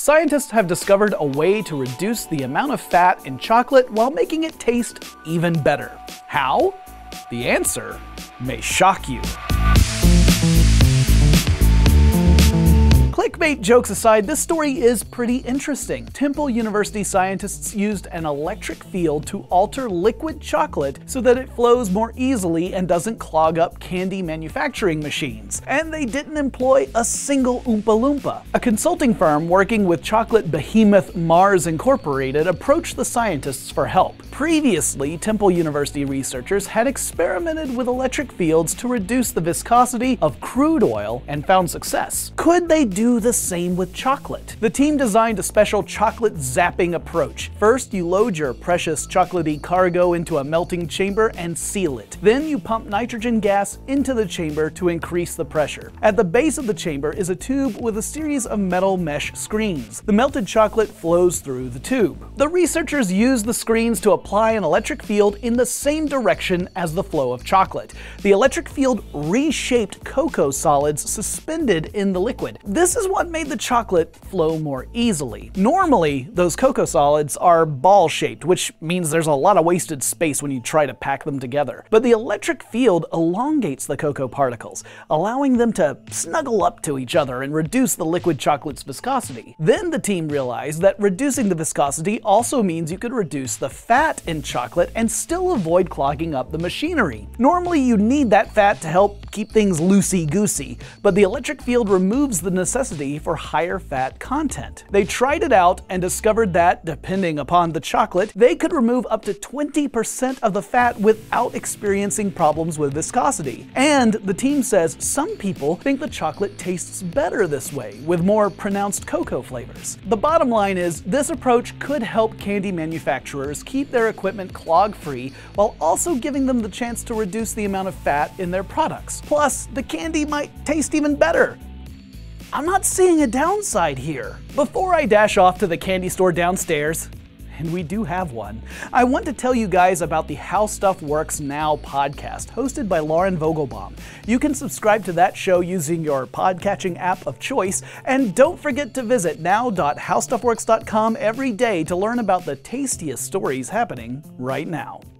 Scientists have discovered a way to reduce the amount of fat in chocolate while making it taste even better. How? The answer may shock you. Clickbait jokes aside, this story is pretty interesting. Temple University scientists used an electric field to alter liquid chocolate so that it flows more easily and doesn't clog up candy manufacturing machines. And they didn't employ a single Oompa Loompa. A consulting firm working with chocolate behemoth Mars Incorporated approached the scientists for help. Previously, Temple University researchers had experimented with electric fields to reduce the viscosity of crude oil and found success. Could they do the same with chocolate? The team designed a special chocolate zapping approach. First, you load your precious chocolatey cargo into a melting chamber and seal it. Then you pump nitrogen gas into the chamber to increase the pressure. At the base of the chamber is a tube with a series of metal mesh screens. The melted chocolate flows through the tube. The researchers used the screens to apply an electric field in the same direction as the flow of chocolate. The electric field reshaped cocoa solids suspended in the liquid. This is what made the chocolate flow more easily. Normally, those cocoa solids are ball-shaped, which means there's a lot of wasted space when you try to pack them together. But the electric field elongates the cocoa particles, allowing them to snuggle up to each other and reduce the liquid chocolate's viscosity. Then the team realized that reducing the viscosity also means you could reduce the fat in chocolate and still avoid clogging up the machinery. Normally, you need that fat to help keep things loosey-goosey, but the electric field removes the necessity for higher fat content. They tried it out and discovered that, depending upon the chocolate, they could remove up to 20% of the fat without experiencing problems with viscosity. And the team says some people think the chocolate tastes better this way, with more pronounced cocoa flavors. The bottom line is, this approach could help candy manufacturers keep their equipment clog-free while also giving them the chance to reduce the amount of fat in their products. Plus, the candy might taste even better. I'm not seeing a downside here. Before I dash off to the candy store downstairs, and we do have one, I want to tell you guys about the How Stuff Works Now podcast, hosted by Lauren Vogelbaum. You can subscribe to that show using your podcatching app of choice, and don't forget to visit now.howstuffworks.com every day to learn about the tastiest stories happening right now.